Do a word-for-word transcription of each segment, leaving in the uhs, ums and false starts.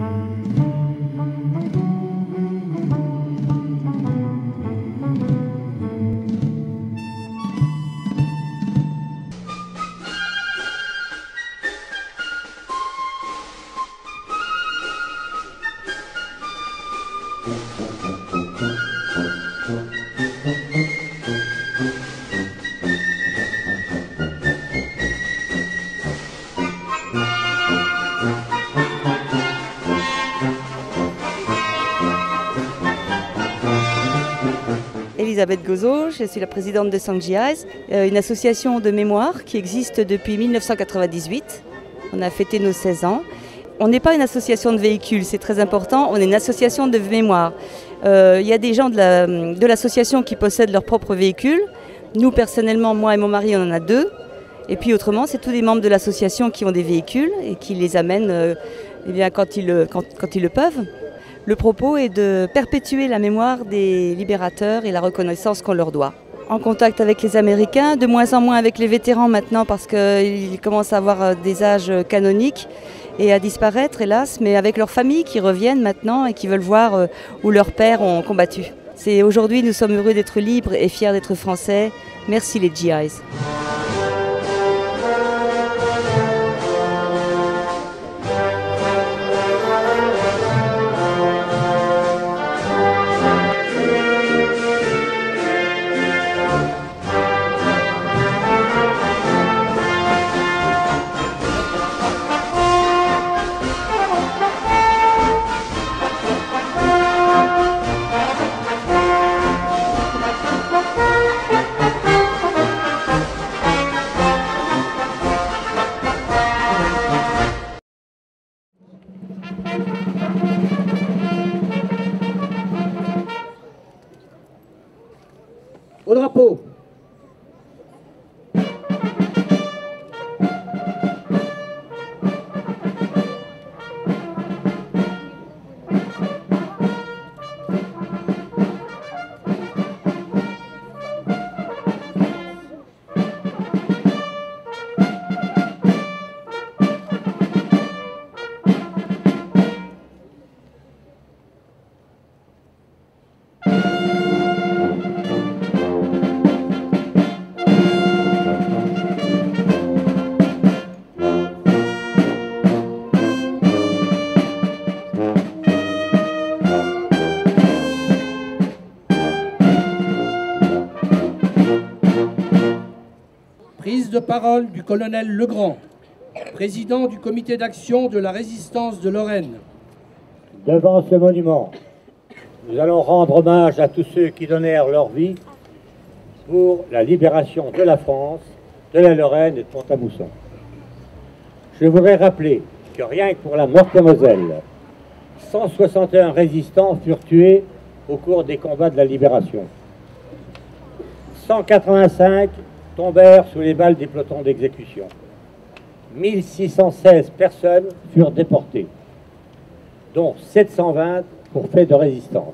Elisabeth Gozot, je suis la présidente de Song G Is, une association de mémoire qui existe depuis mille neuf cent quatre-vingt-dix-huit. On a fêté nos seize ans. On n'est pas une association de véhicules, c'est très important, on est une association de mémoire. Euh, il y a des gens de l'association la, de qui possèdent leur propre véhicule. Nous, personnellement, moi et mon mari, on en a deux. Et puis autrement, c'est tous les membres de l'association qui ont des véhicules et qui les amènent euh, eh bien, quand, ils, quand, quand ils le peuvent. Le propos est de perpétuer la mémoire des libérateurs et la reconnaissance qu'on leur doit. En contact avec les Américains, de moins en moins avec les vétérans maintenant parce qu'ils commencent à avoir des âges canoniques et à disparaître hélas, mais avec leurs familles qui reviennent maintenant et qui veulent voir où leurs pères ont combattu. C'est aujourd'hui, nous sommes heureux d'être libres et fiers d'être français. Merci les G Is. Au drapeau. Prise de parole du colonel Legrand, président du comité d'action de la résistance de Lorraine. Devant ce monument, nous allons rendre hommage à tous ceux qui donnèrent leur vie pour la libération de la France, de la Lorraine et de Pont-à-Mousson. Je voudrais rappeler que rien que pour la Meurthe-et-Moselle, cent soixante et un résistants furent tués au cours des combats de la libération. cent quatre-vingt-cinq tombèrent sous les balles des pelotons d'exécution. mille six cent seize personnes furent déportées, dont sept cent vingt pour fait de résistance.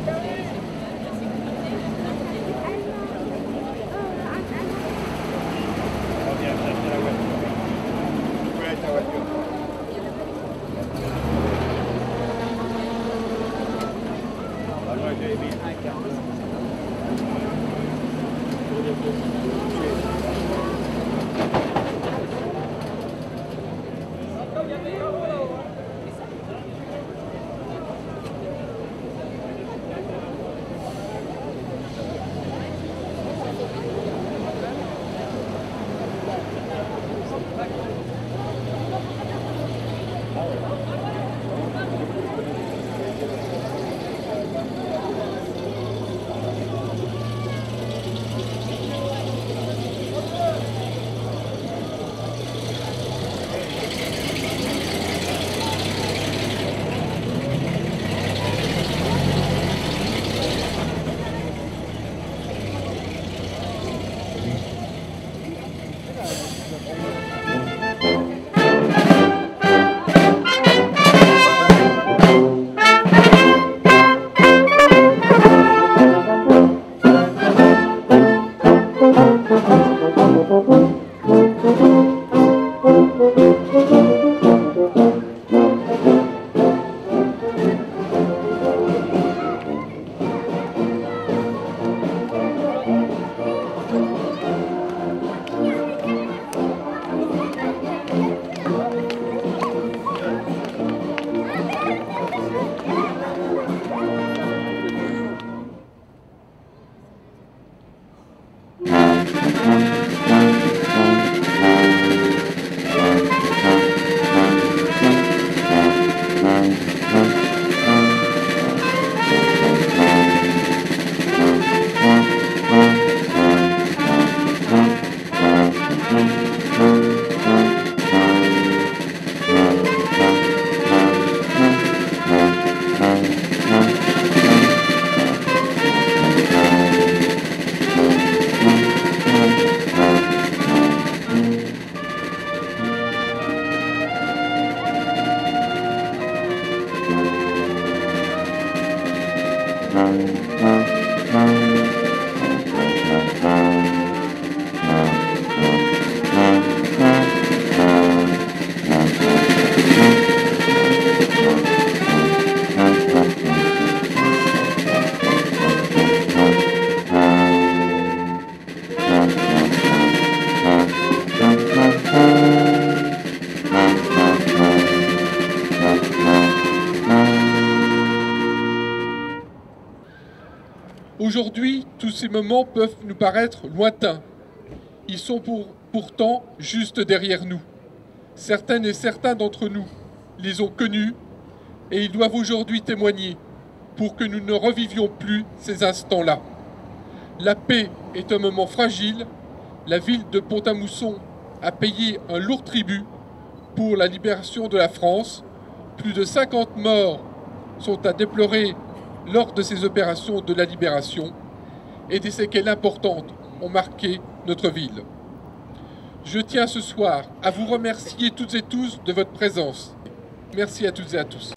Aujourd'hui, tous ces moments peuvent nous paraître lointains. Ils sont pour, pourtant juste derrière nous. Certaines et certains d'entre nous les ont connus et ils doivent aujourd'hui témoigner pour que nous ne revivions plus ces instants-là. La paix est un moment fragile. La ville de Pont-à-Mousson a payé un lourd tribut pour la libération de la France. Plus de cinquante morts sont à déplorer lors de ces opérations de la libération et des séquelles importantes ont marqué notre ville. Je tiens ce soir à vous remercier toutes et tous de votre présence. Merci à toutes et à tous.